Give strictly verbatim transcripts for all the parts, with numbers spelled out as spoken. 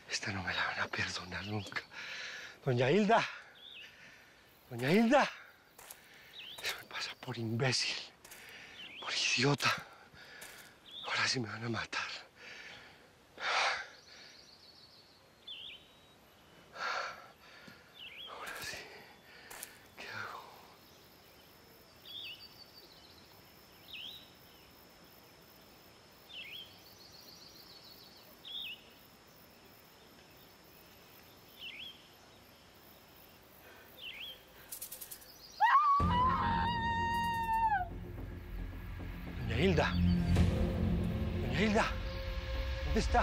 Esta no me la van a perdonar nunca. Doña Hilda. Doña Hilda. Eso me pasa por imbécil, por idiota. Ahora sí me van a matar. Ahora sí. ¿Qué hago? Doña Hilda. Doña Hilda. ¿Dónde está?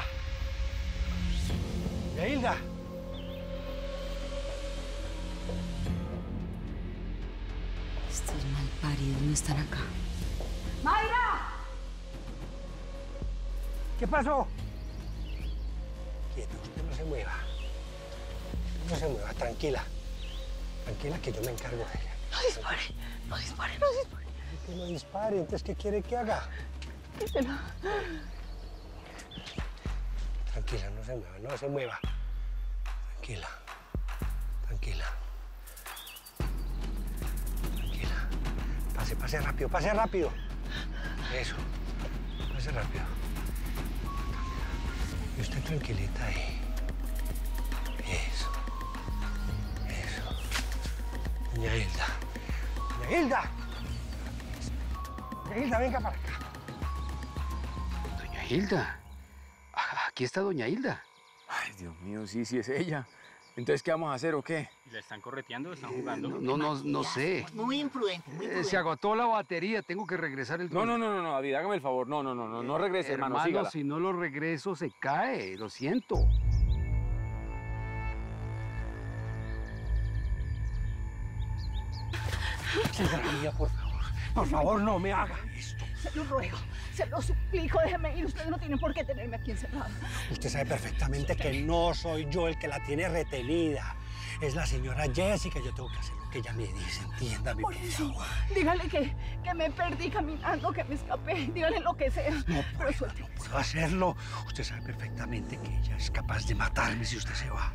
Doña Hilda. Estos malparidos no están acá. ¡Mayra! ¿Qué pasó? Quieto, usted no se mueva. Usted no se mueva, tranquila. Tranquila que yo me encargo de ella. No dispare, no dispare, no dispare. Que no dispare, entonces, ¿qué quiere que haga? Díselo. Tranquila, no se mueva, no se mueva. Tranquila, tranquila. Tranquila. Pase, pase rápido, pase rápido. Eso, pase rápido. Y usted tranquilita ahí. Eso, eso. Doña Hilda, Doña Hilda. Doña Hilda, venga para acá. Doña Hilda. Aquí está Doña Hilda. Ay, Dios mío, sí, sí es ella. Entonces, ¿qué vamos a hacer o qué? ¿La están correteando? ¿Están jugando? No, no, no, no sé. Muy imprudente, muy Eh, imprudente. se agotó la batería, tengo que regresar el No, dron. no, no, no, no, David, hágame el favor. No, no, no, no, no regrese, hermano, Hermano, sígala. si no lo regreso, se cae. Lo siento. Señora mía, por favor. Por favor, no me haga esto. Se lo ruego, se lo suplico, déjeme ir. Ustedes no tienen por qué tenerme aquí encerrado. Usted sabe perfectamente que no soy yo el que la tiene retenida. Es la señora Jessica. Yo tengo que hacer lo que ella me dice. Entiéndame, por favor. Dígale que, que me perdí caminando, que me escapé. Dígale lo que sea. No Pero puedo, suelte. no puedo hacerlo. Usted sabe perfectamente que ella es capaz de matarme si usted se va.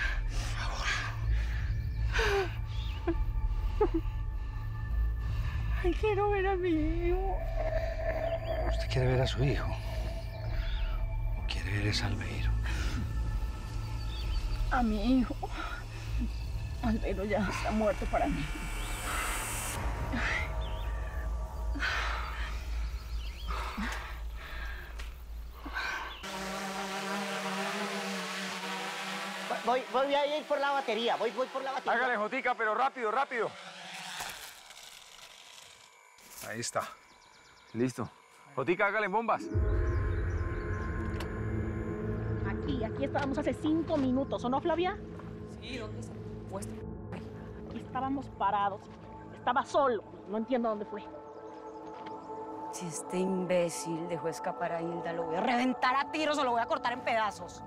Por favor. Ay, quiero ver a mi hijo. ¿Usted quiere ver a su hijo? ¿O quiere ver a Albeiro? A mi hijo. Albeiro ya está muerto para mí. Voy, voy a ir por la batería, voy, voy por la batería. Hágale, Jotica, pero rápido, rápido. Ahí está. Listo. Jotica, hágale en bombas. Aquí, aquí estábamos hace cinco minutos, ¿o no, Flavia? Sí, ¿dónde está? Puesto. Aquí estábamos parados. Estaba solo. No entiendo dónde fue. Si este imbécil dejó escapar a Hilda, lo voy a reventar a tiros o lo voy a cortar en pedazos.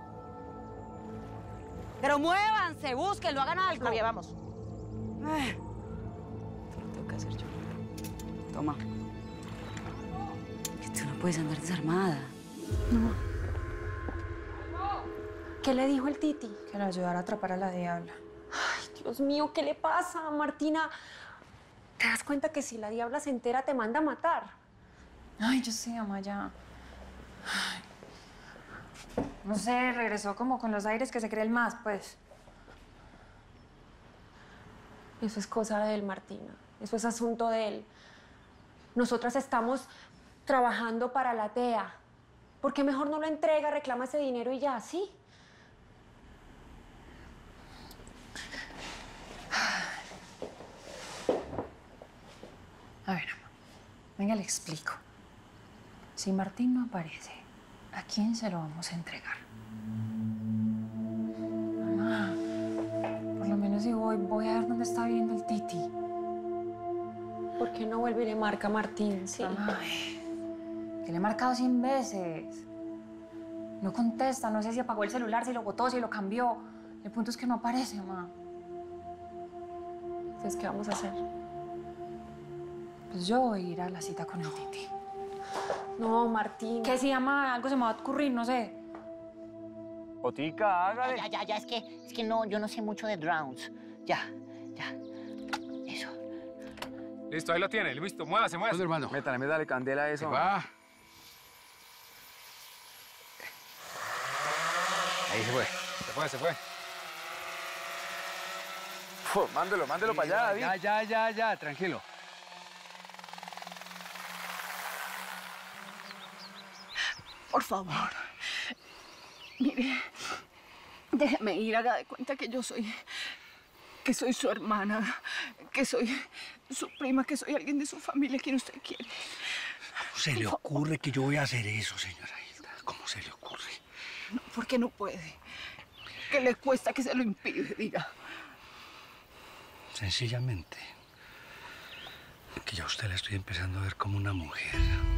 Pero muévanse, búsquenlo, hagan algo. Flavia, vamos. Ay, esto lo tengo que hacer yo. Toma. Que tú no puedes andar desarmada. No. ¿Qué le dijo el Titi? Que la ayudara a atrapar a la diabla. Ay, Dios mío, ¿qué le pasa, Martina? ¿Te das cuenta que si la diabla se entera te manda a matar? Ay, yo sé, mamá, ya. Ay. No sé, regresó como con los aires que se cree el más, pues. Eso es cosa de él, Martina. Eso es asunto de él. Nosotras estamos trabajando para la T E A. ¿Por qué mejor no lo entrega, reclama ese dinero y ya, sí? A ver, mamá. Venga, le explico. Si Martín no aparece, ¿a quién se lo vamos a entregar? Mamá, por lo menos si voy, voy a ver dónde está viviendo el Titi. ¿Por qué no vuelve y le marca a Martín, sí? Ay, que le he marcado cien veces. No contesta, no sé si apagó el celular, si lo botó, si lo cambió. El punto es que no aparece, mamá. Entonces, ¿qué vamos a hacer? Pues yo voy a ir a la cita con el Titi. No, Martín. Que si llama, algo se me va a ocurrir, no sé. Jotica, hágale. Ya, ya, ya, es que, es que no, yo no sé mucho de drowns. Ya, ya. Eso. Listo, ahí lo tiene. Listo, muévase, muévase. ¿Dónde, hermano? Métale, métale candela a eso. Se va. Ahí se fue. Se fue, se fue. Fu, mándelo, mándelo para allá, David. Ya, ya, ya, ya, tranquilo. Por favor. Mire, déjeme ir, haga de cuenta que yo soy... que soy su hermana, que soy su prima, que soy alguien de su familia, quien usted quiere. ¿Cómo se le ocurre que yo voy a hacer eso, señora Hilda? ¿Cómo se le ocurre? No, ¿por qué no puede? ¿Qué le cuesta que se lo impide, diga? Sencillamente, que ya a usted la estoy empezando a ver como una mujer.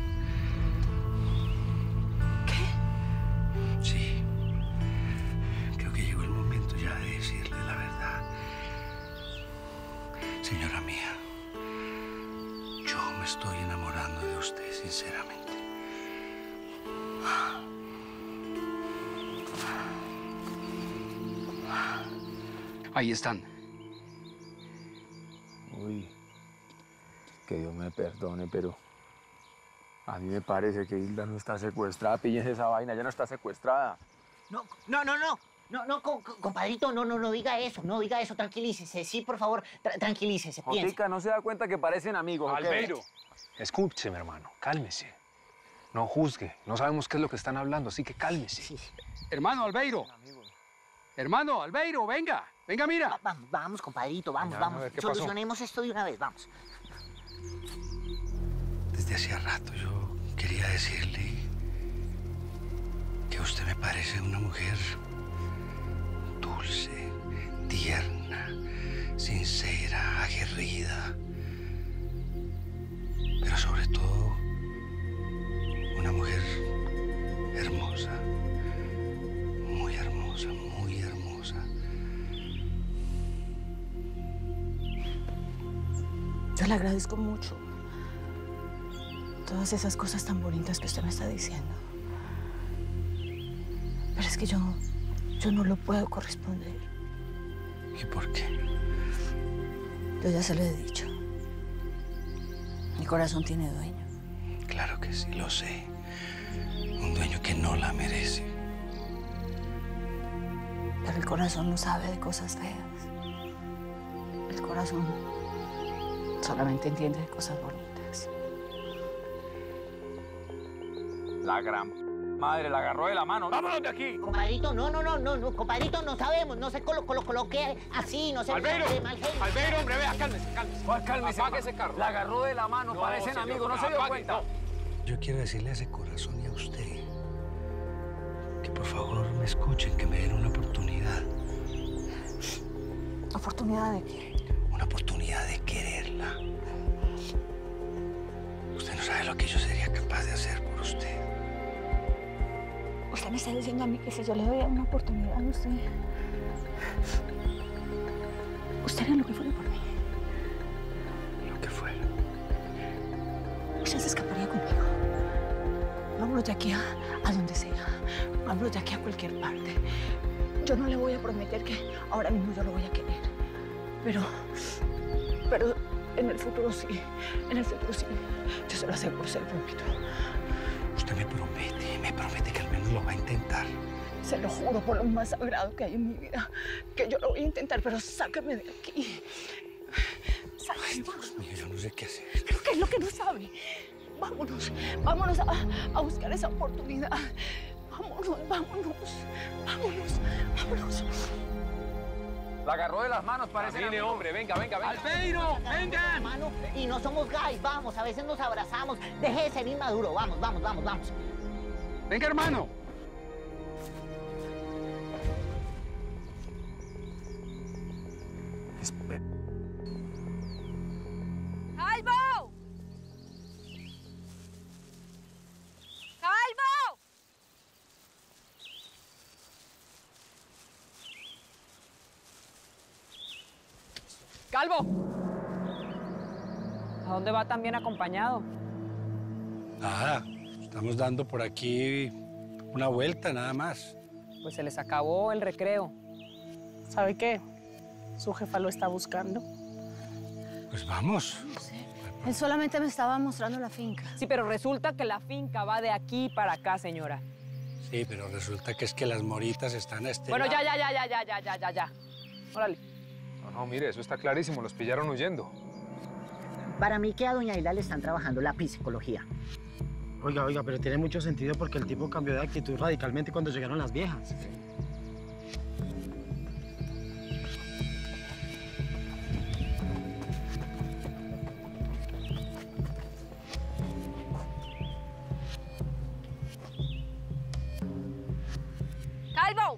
¿Qué? Sí. Creo que llegó el momento ya de decirle la verdad. Señora mía, yo me estoy enamorando de usted, sinceramente. Ahí están. Uy, que Dios me perdone, pero a mí me parece que Hilda no está secuestrada. Píllense esa vaina, ya no está secuestrada. No, no, no, no. No, no, co- co- compadrito, no, no, no diga eso, no diga eso, tranquilícese. Sí, por favor, tra- tranquilícese, piense. Jotica, no se da cuenta que parecen amigos, ¿o qué? Albeiro, escúcheme, hermano, cálmese. No juzgue, no sabemos qué es lo que están hablando, así que cálmese. Sí. Hermano Albeiro. Hermano Albeiro, venga. Venga, mira. Va- vamos, vamos, compadrito, vamos, Venga, vamos. a ver, ¿qué pasó? Solucionemos esto de una vez, vamos. Desde hacía rato yo quería decirle que usted me parece una mujer dulce, tierna, sincera, aguerrida, pero sobre todo una mujer hermosa, muy hermosa, muy hermosa. Yo le agradezco mucho todas esas cosas tan bonitas que usted me está diciendo. Pero es que yo, yo no lo puedo corresponder. ¿Y por qué? Yo ya se lo he dicho. Mi corazón tiene dueño. Claro que sí, lo sé. Un dueño que no la merece. Pero el corazón no sabe de cosas feas. El corazón solamente entiende de cosas bonitas. La gran madre la agarró de la mano. ¡Vámonos de aquí! Compadrito, no, no, no, no, no, compadrito, no sabemos, no se colo, colo, coloque así, no se... Albeiro, de mal genio. Albeiro, hombre, vea, cálmese, cálmese. ¿Cuál cálmese? Apague ese carro. La agarró de la mano, No, parecen señor, amigos, no se dio apague, cuenta. no. Yo quiero decirle a ese corazón y a usted que por favor me escuchen, que me den una oportunidad. ¿Oportunidad de qué? Una oportunidad de quererla. Usted no sabe lo que yo sería capaz de hacer por usted. Usted me está diciendo a mí que si yo le doy una oportunidad a usted... Usted haría lo que fuera por mí. Lo que fuera. Usted se escaparía conmigo. Vámonos de aquí a, a donde sea. Vámonos de aquí a cualquier parte. Yo no le voy a prometer que ahora mismo yo lo voy a querer. Pero... Pero en el futuro sí. En el futuro sí. Yo se lo aseguro, se lo prometo. Usted me promete, me promete que al menos lo va a intentar. Se lo juro por lo más sagrado que hay en mi vida, que yo lo voy a intentar, pero sáqueme de aquí. Sáqueme. Ay, Dios mío, yo no sé qué hacer. ¿Pero qué es lo que no sabe? Vámonos, vámonos a, a buscar esa oportunidad. Vámonos, vámonos, vámonos, vámonos. La agarró de las manos, parecen Camine, amigos. hombre, venga, venga, venga. Albeiro, vengan. Hermano, y no somos guys, vamos, a veces nos abrazamos. Deje de ser inmaduro, vamos, vamos, vamos, vamos. Venga, hermano. Espera. ¡Calvo! ¡Calvo! ¡Calvo! ¿A dónde va tan bien acompañado? Nada, estamos dando por aquí una vuelta nada más. pues se les acabó el recreo. ¿Sabe qué? Su jefa lo está buscando. Pues vamos. No sé. Él solamente me estaba mostrando la finca. Sí, pero resulta que la finca va de aquí para acá, señora. Sí, pero resulta que es que las moritas están a este Bueno, lado. ya, ya, ya, ya, ya, ya, ya, ya. Órale. No, no, mire, eso está clarísimo, los pillaron huyendo. Para mí que a doña Hilda le están trabajando la psicología. Oiga, oiga, pero tiene mucho sentido porque el tipo cambió de actitud radicalmente cuando llegaron las viejas. ¡Calvo!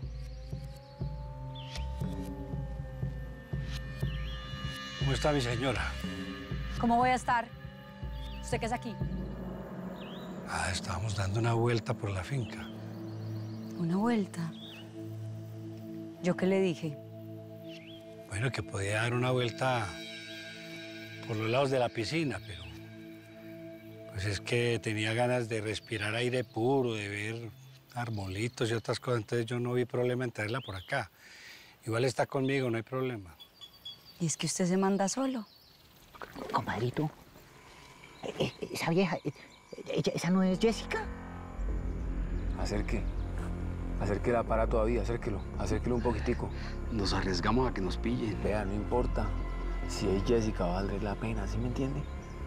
¿Cómo está mi señora? ¿Cómo voy a estar? ¿Usted qué es aquí? Ah, estábamos dando una vuelta por la finca. ¿Una vuelta? ¿Yo qué le dije? Bueno, que podía dar una vuelta por los lados de la piscina, pero pues es que tenía ganas de respirar aire puro, de ver arbolitos y otras cosas, entonces yo no vi problema en traerla por acá. Igual está conmigo, no hay problema. ¿Y es que usted se manda solo? Compadrito, eh, eh, esa vieja, eh, ella- ¿esa no es Jessica? Acerque. Acerque la para todavía, acérquelo. Acérquelo un poquitico. Nos arriesgamos a que nos pillen. Vea, no importa. Si es Jessica, va a valer la pena, ¿sí me entiende?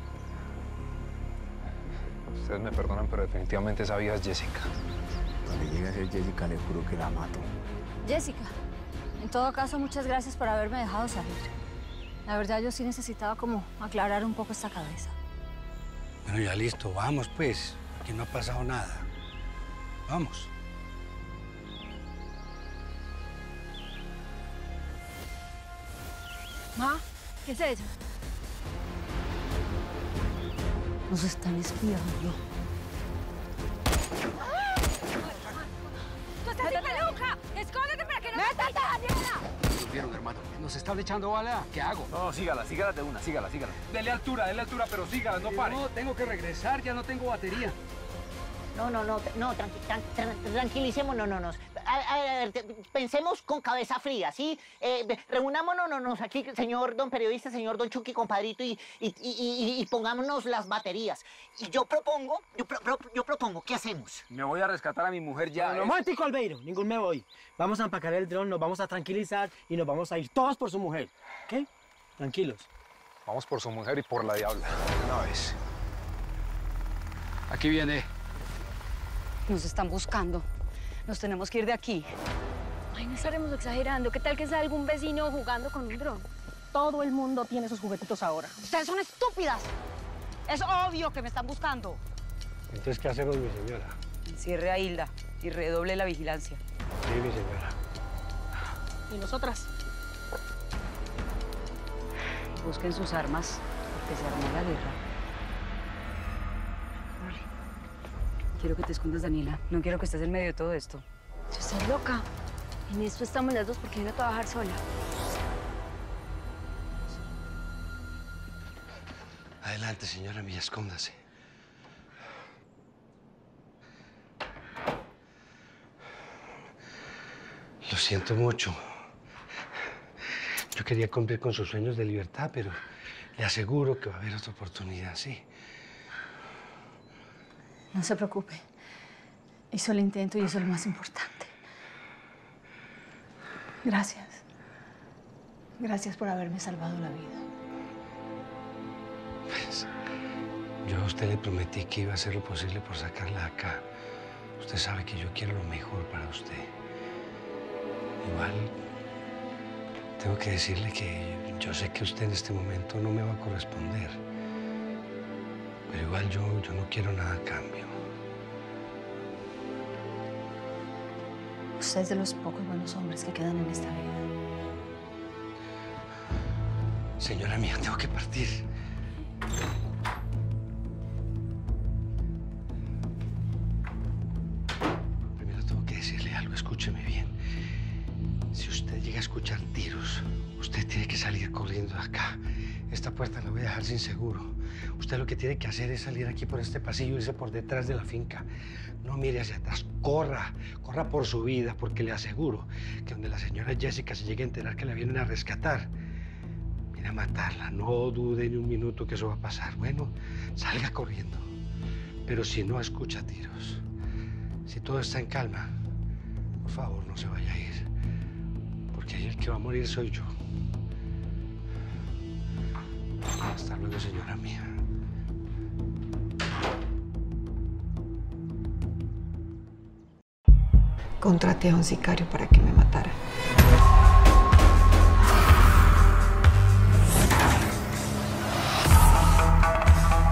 Ustedes me perdonan, pero definitivamente esa vieja es Jessica. Cuando llegue a ser Jessica, le juro que la mato. Jessica, en todo caso, muchas gracias por haberme dejado salir. La verdad, yo sí necesitaba como aclarar un poco esta cabeza. Bueno, ya listo, vamos pues. Aquí no ha pasado nada. Vamos. Ma, ¿qué es eso? Nos están espiando. ¡Tú estás sin peluca! ¡Escóndete para que no me ¡Métete, Daniela! Nos vieron, hermano. Nos están echando bala. ¿Qué hago? No, sígala, sígala de una, sígala, sígala. Dele altura, dele altura, pero sígala, no pare. No, tengo que regresar, ya no tengo batería. No, no, no, no, tranqui, tran- tran- tranquilicemos, no, no, no. A, a- a ver, te- pensemos con cabeza fría, ¿sí? Eh, reunámonos no, no, aquí, señor don periodista, señor don Chucky, compadrito, y, y, y, y- y pongámonos las baterías. Y yo propongo, yo, pro- pro- yo propongo, ¿qué hacemos? Me voy a rescatar a mi mujer ya. No, momentico, Albeiro, ningún me voy. Vamos a empacar el dron, nos vamos a tranquilizar y nos vamos a ir todos por su mujer. ¿Ok? Tranquilos. Vamos por su mujer y por la diabla. Una vez. Aquí viene. Nos están buscando. Nos tenemos que ir de aquí. Ay, no estaremos exagerando. ¿Qué tal que sea algún vecino jugando con un dron? Todo el mundo tiene sus juguetitos ahora. Ustedes son estúpidas. Es obvio que me están buscando. Entonces, ¿qué hacemos, mi señora? Encierre a Hilda y redoble la vigilancia. Sí, mi señora. ¿Y nosotras? Busquen sus armas, porque se armó la guerra. Quiero que te escondas, Daniela. No quiero que estés en medio de todo esto. Yo estoy loca. En esto estamos las dos porque vine a trabajar sola. Adelante, señora mía, escóndase. Lo siento mucho. Yo quería cumplir con sus sueños de libertad, pero le aseguro que va a haber otra oportunidad, sí. No se preocupe. Hizo el intento y eso es lo más importante. Gracias. Gracias por haberme salvado la vida. Pues, yo a usted le prometí que iba a hacer lo posible por sacarla de acá. Usted sabe que yo quiero lo mejor para usted. Igual, tengo que decirle que yo sé que usted en este momento no me va a corresponder. Pero igual yo, yo no quiero nada a cambio. Usted es de los pocos buenos hombres que quedan en esta vida. Señora mía, tengo que partir. Primero tengo que decirle algo, escúcheme bien. Si usted llega a escuchar tiros, usted tiene que salir corriendo de acá. Esta puerta la voy a dejar sin seguro. Usted lo que tiene que hacer es salir aquí por este pasillo, irse por detrás de la finca. No mire hacia atrás, corra, corra por su vida, porque le aseguro que donde la señora Jessica se llegue a enterar que la vienen a rescatar, viene a matarla. No dude ni un minuto que eso va a pasar. Bueno, salga corriendo. Pero si no escucha tiros, si todo está en calma, por favor, no se vaya a ir. Porque ahí el que va a morir soy yo. Hasta luego, señora mía. Contraté a un sicario para que me matara.